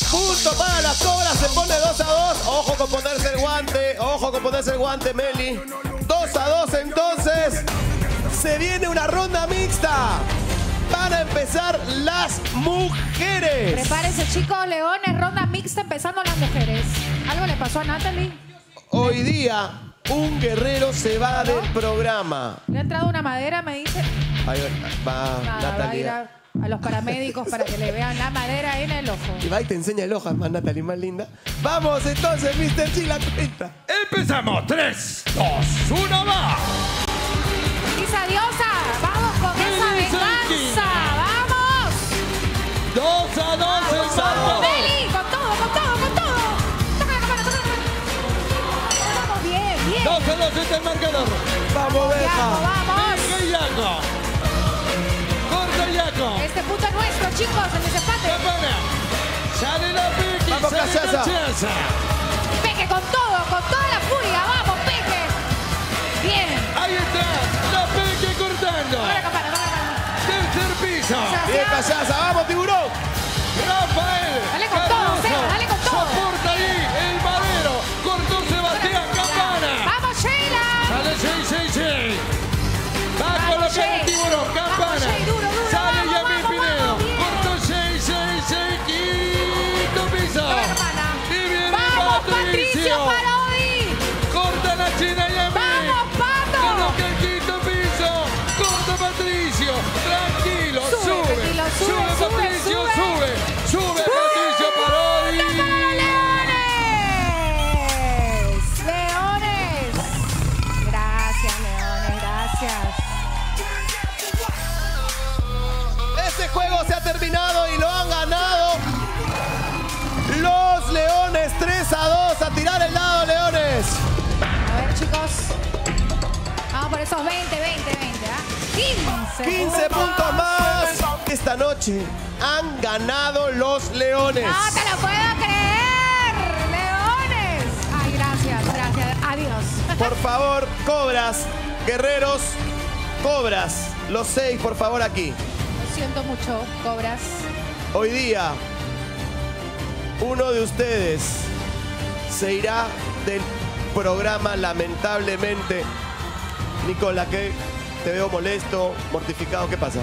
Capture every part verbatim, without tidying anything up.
Punto para las cobras, se pone dos a dos. Ojo con ponerse el guante, ojo con ponerse el guante, Meli. dos a dos entonces. Se viene una ronda mixta. Van a empezar las mujeres. Prepárense, chicos, leones, ronda mixta empezando las mujeres. ¿Algo le pasó a Natalie? Hoy día, un guerrero se va ¿No? del programa. Le ha entrado una madera, me dice. Ahí va, Nada, va a ir Natalie. a, a los paramédicos para que le vean la madera en el ojo. Y va y te enseña el ojo, más Natalie, más linda. Vamos entonces, mister Chila, cuenta. Empezamos. tres, dos, uno, va. Esa diosa, vamos con esa venganza. ¡Vamos! dos a dos el saldo. Meli, con todo, con todo, con todo. Toca la cámara, toca la cámara. Vamos, bien, bien. dos a dos está el marcador. Vamos, Yaco, Beja. vamos. Venga, Yaco. Corta, Yaco. Este punto es nuestro, chicos, el desempate. Campana. Sale la Peque. Vamos, sale Cachaza. Cachaza. Peque con todo, con toda la furia. Vamos, Peque. Bien. Ahí está. La Peque cortando. Toca la campana, toca la campana. Tercer piso. Bien, Callaza, vamos, tiburón. Rafael. Dale con todo, Cardoso. Seba, dale con todo. Soporta ahí el madero. Cortó Sebastián Campana. Vamos, Sheila. Sale seis seis seis. Va a Vamos, colocar Jay. el tiburón. Campana. Jay, duro, duro. Sale Vamos, Yamil vamos, Pinedo. vamos, bien. Cortó seis seis seis. Quinto piso. Toca la campana. Y viene Vamos, Patricio. Patricio Parodi. Corta la China Yamil. Vamos, Pato. Coloca el quinto piso. Corta Patricio. Tranquilo. Sube, Sube. tranquilo, sube, Sube, sube, Patricio. sube. Sube. Sube Patricio Parodi. ¡Leones! ¡Leones! Gracias, Leones, gracias. Este juego se ha terminado y lo han ganado los Leones. tres a dos. A tirar el dado, Leones. A ver, chicos. Vamos por esos veinte, veinte, veinte, ¿ah? quince. quince puntos más. Esta noche han ganado los Leones. ¡No te lo puedo creer! ¡Leones! Ay, gracias, gracias. Adiós. Por favor, cobras, guerreros, cobras. Los seis, por favor, aquí. Lo siento mucho, cobras. Hoy día, uno de ustedes se irá del programa, lamentablemente. Nicola, que te veo molesto, mortificado. ¿Qué pasa?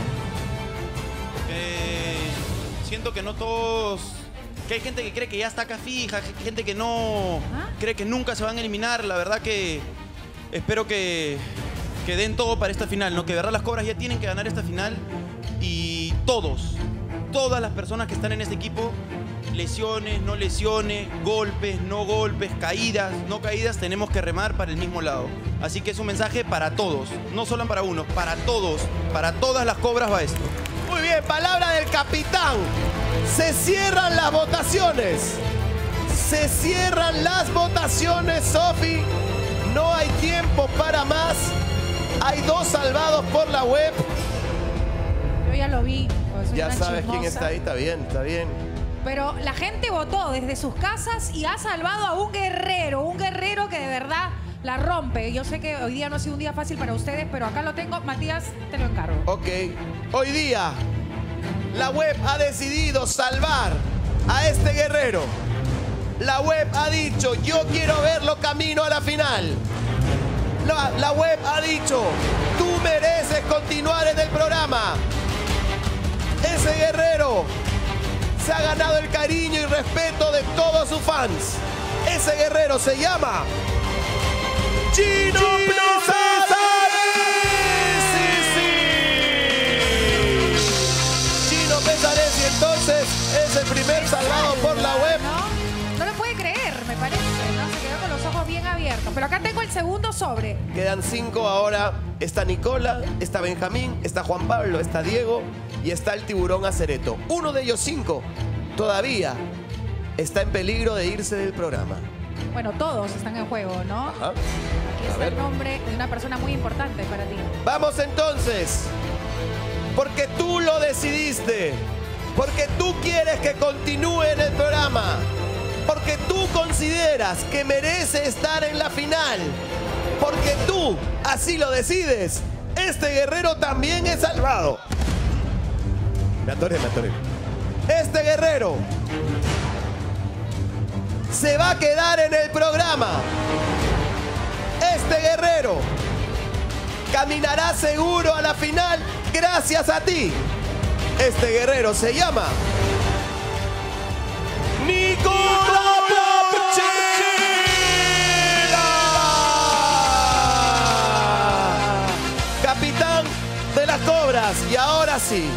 Eh, siento que no todos... Que hay gente que cree que ya está acá fija, gente que no ¿Ah? cree que nunca se van a eliminar. La verdad que espero que, que den todo para esta final, ¿no? Que de verdad las cobras ya tienen que ganar esta final. Y todos, todas las personas que están en este equipo, lesiones, no lesiones, golpes, no golpes, caídas, no caídas, tenemos que remar para el mismo lado. Así que es un mensaje para todos, no solo para uno, para todos, para todas las cobras va esto. Muy bien, palabra del capitán. Se cierran las votaciones. Se cierran las votaciones, Sofi. No hay tiempo para más. Hay dos salvados por la web. Yo ya lo vi. porque soy Ya una sabes quién chismosa. está ahí, está bien, está bien. Pero la gente votó desde sus casas y ha salvado a un guerrero, un guerrero que de verdad la rompe. Yo sé que hoy día no ha sido un día fácil para ustedes, pero acá lo tengo. Matías, te lo encargo. Ok. Hoy día, la web ha decidido salvar a este guerrero. La web ha dicho, yo quiero verlo camino a la final. La, la web ha dicho, tú mereces continuar en el programa. Ese guerrero se ha ganado el cariño y respeto de todos sus fans. Ese guerrero se llama Chino Pesares. Sí, sí. Chino Pesares, y entonces es el primer salvado por la web. ¿No? No lo puede creer, me parece, ¿no? Se quedó con los ojos bien abiertos. Pero acá tengo el segundo sobre. Quedan cinco ahora. Está Nicola, está Benjamín, está Juan Pablo, está Diego y está el tiburón Acereto. Uno de ellos cinco todavía está en peligro de irse del programa. Bueno, todos están en juego, ¿no? Ajá. Aquí A está ver. el nombre de una persona muy importante para ti. Vamos entonces, porque tú lo decidiste, porque tú quieres que continúe en el programa, porque tú consideras que merece estar en la final, porque tú así lo decides. Este guerrero también es salvado. Me atoré, me atoré. Este guerrero se va a quedar en el programa. Este guerrero caminará seguro a la final gracias a ti. Este guerrero se llama Nicolás Porchela, capitán de las Cobras. Y ahora sí,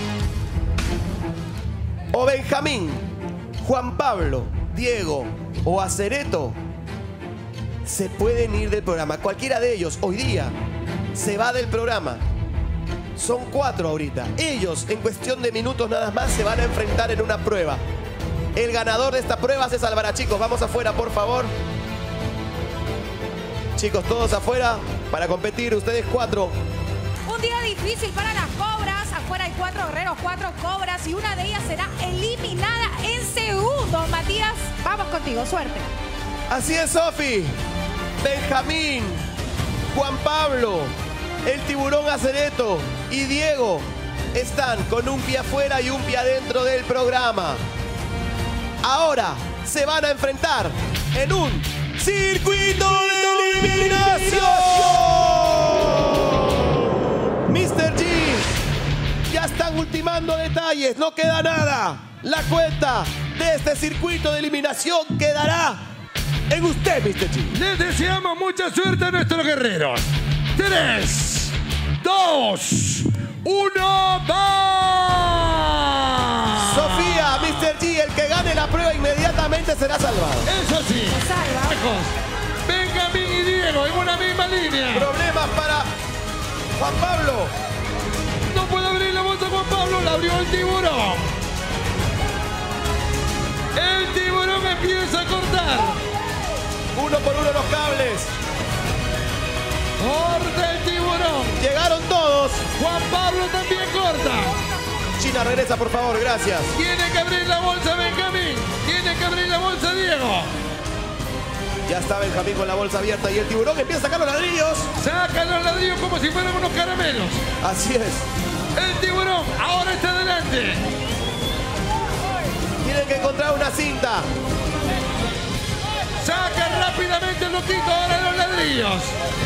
o Benjamín, Juan Pablo, Diego o Acereto se pueden ir del programa. Cualquiera de ellos hoy día se va del programa. Son cuatro ahorita. Ellos en cuestión de minutos nada más se van a enfrentar en una prueba. El ganador de esta prueba se salvará. Chicos, vamos afuera, por favor. Chicos, todos afuera para competir. Ustedes cuatro. Un día difícil para las Cobras. Afuera hay cuatro guerreros, cuatro Cobras y una de ellas será eliminada en segundos. Matías, vamos contigo. Suerte. Así es, Sofi. Benjamín, Juan Pablo, el tiburón Acereto y Diego están con un pie afuera y un pie adentro del programa. Ahora se van a enfrentar en un circuito de eliminación. mister G, ya están ultimando detalles, no queda nada. La cuenta de este circuito de eliminación quedará en usted, mister G. Les deseamos mucha suerte a nuestros guerreros. Tres, dos, uno, ¡va! Sofía, mister G, el que gane la prueba inmediatamente será salvado. Eso sí. Se salva. Lejos. Benjamín y Diego en una misma línea. Problemas para Juan Pablo. No puede abrir la bolsa Juan Pablo, la abrió el tiburón. El tiburón empieza a cortar. Uno por uno los cables. Corta el tiburón. Llegaron todos. Juan Pablo también corta. China, regresa, por favor, gracias. Tiene que abrir la bolsa Benjamín. Tiene que abrir la bolsa Diego. Ya está Benjamín con la bolsa abierta y el tiburón empieza a sacar los ladrillos. Sacan los ladrillos como si fueran unos caramelos. Así es. El tiburón ahora está adelante. Tienen que encontrar una cinta. Saca rápidamente el loquito ahora los ladrillos.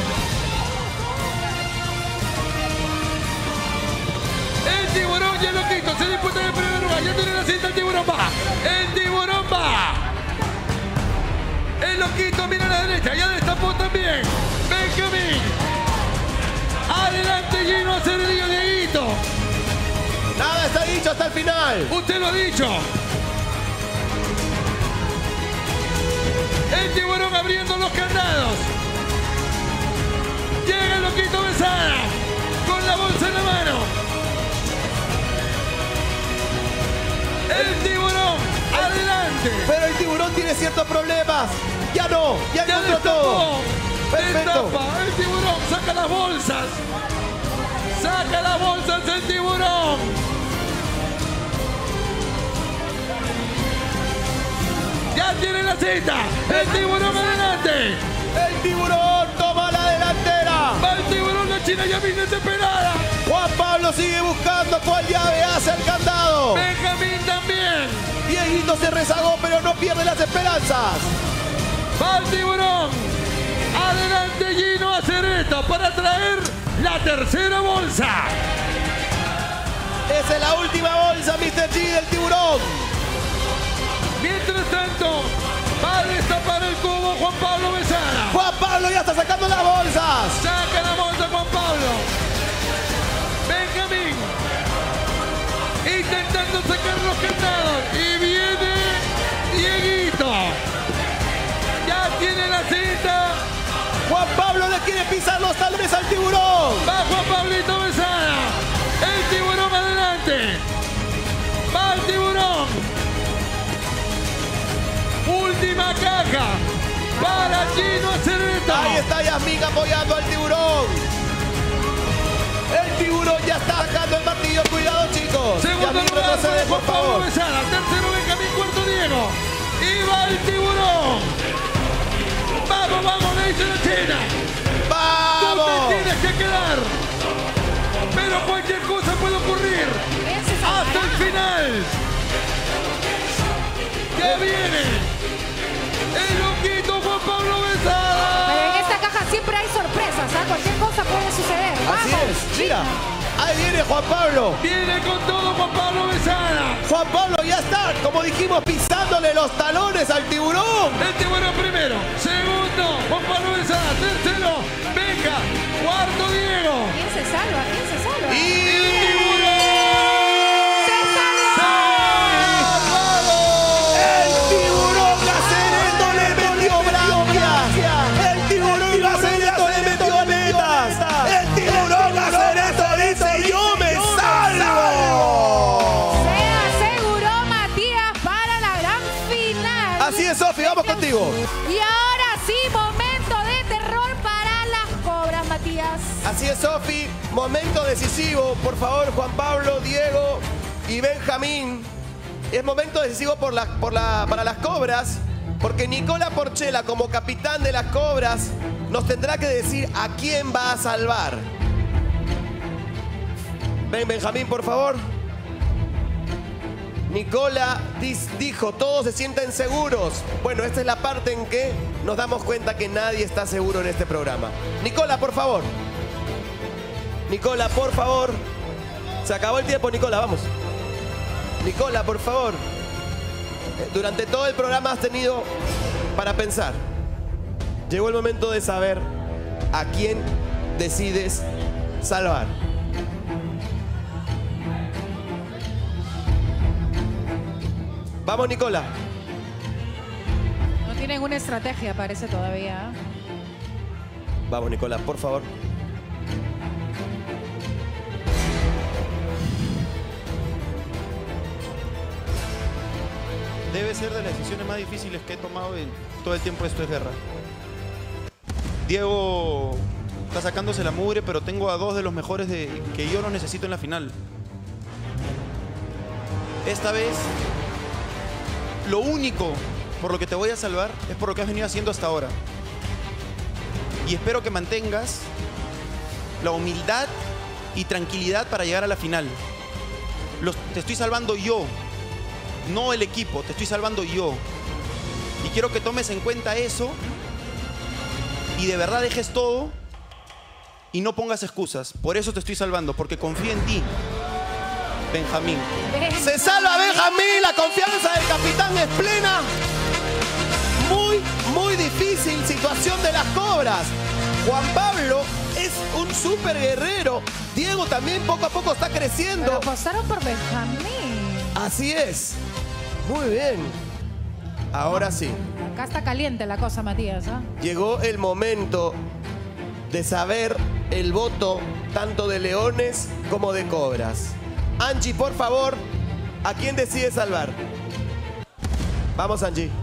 El tiburón y el loquito se disputan en primer lugar. Ya tiene la cinta, el tiburón va. El tiburón va. El loquito mira a la derecha. Ya destapó también. Benjamín. Adelante Gino Aceredillo, Dieguito. Nada está dicho hasta el final. Usted lo ha dicho. El tiburón abriendo los candados. Llega el loquito Besada con la bolsa en la mano. El tiburón adelante. Pero el tiburón tiene ciertos problemas. Ya no, ya Ya encontró destapó. todo. Perfecto. Destapa. El tiburón saca las bolsas. Saca las bolsas el tiburón. Ya tiene la cita. El tiburón adelante. El tiburón toma la delantera. Va el tiburón, la China ya viene desesperada. Juan Pablo sigue buscando cuál llave hace el candado. Benjamín también. Dieguito se rezagó, pero no pierde las esperanzas. Va el tiburón. Adelante Gino Acereto para traer la tercera bolsa. Esa es la última bolsa, mister G, del tiburón. Mientras tanto, va a destapar el cubo Juan Pablo Besada. Juan Pablo ya está sacando las bolsas. Saca la bolsa Juan Pablo. Benjamín. Intentando sacar los candados. Y viene Dieguito. Ya tiene la cinta. Juan Pablo le quiere pisar los talones al tiburón. Va Juan Pablito Besada. El tiburón adelante. Va el tiburón. Última caja para Gino Acereto. Ahí está Yasmín apoyando al tiburón. El tiburón ya está sacando el martillo. Cuidado, chicos. Segundo Yasmín, lugar retrocede, para por Juan Pablo favor. Besada. Tercero Benjamín, cuarto Diego. Y va el tiburón. Vamos, vamos, le dice la China. Tú ¡Vamos! te tienes que quedar. Pero cualquier cosa puede ocurrir. ¿Quién se salvará? Hasta el final. ¿Qué viene? El loquito Juan Pablo Besada. Pero en esta caja siempre hay sorpresas, ¿ah? Cualquier cosa puede suceder. Así ¡Vamos! es. Mira, ahí viene Juan Pablo. Viene con todo Juan Pablo Besada. Juan Pablo ya está, como dijimos, pisándole los talones al tiburón. El tiburón primero. Segundo, Juan Pablo Besada. Tercero, venga. Cuarto, Diego. ¿Quién se salva? ¿Quién se salva? Y... ¡Se salva! ¡El tiburón Gacereto le metió branquias! ¡El tiburón Gacereto le metió aletas! ¡El tiburón Gacereto dice yo me salvo! Se aseguró Matías para la gran final. Así es, Sofi, vamos contigo. Y ahora sí, momento de terror para las cobras, Matías. Así es, Sofi, momento decisivo. Por favor, Juan Pablo, Diego y Benjamín. Es momento decisivo por la, por la, para las cobras, porque Nicola Porchela, como capitán de las cobras, nos tendrá que decir a quién va a salvar. Ven, Benjamín, por favor. Nicola dis- dijo, todos se sienten seguros. Bueno, esta es la parte en que nos damos cuenta que nadie está seguro en este programa. Nicola, por favor. Nicola, por favor. Se acabó el tiempo, Nicola, vamos. Nicola, por favor. Durante todo el programa has tenido para pensar. Llegó el momento de saber a quién decides salvar. Vamos, Nicola. No tienen una estrategia, parece todavía. ¿eh? Vamos, Nicola, por favor. Debe ser de las decisiones más difíciles que he tomado en todo el tiempo de Esto es Guerra. Diego está sacándose la mugre, pero tengo a dos de los mejores de, que yo los necesito en la final. Esta vez, lo único por lo que te voy a salvar es por lo que has venido haciendo hasta ahora. Y espero que mantengas la humildad y tranquilidad para llegar a la final. Los, te estoy salvando yo. No el equipo, te estoy salvando yo. Y quiero que tomes en cuenta eso y de verdad dejes todo y no pongas excusas. Por eso te estoy salvando, porque confío en ti, Benjamín. Se salva Benjamín, la confianza del capitán es plena. Muy, muy difícil situación de las cobras. Juan Pablo es un súper guerrero. Diego también poco a poco está creciendo. Pero apostaron por Benjamín. Así es. Muy bien. Ahora sí. Acá está caliente la cosa, Matías. ¿eh? Llegó el momento de saber el voto tanto de leones como de cobras. Angie, por favor, ¿a quién decide salvar? Vamos, Angie.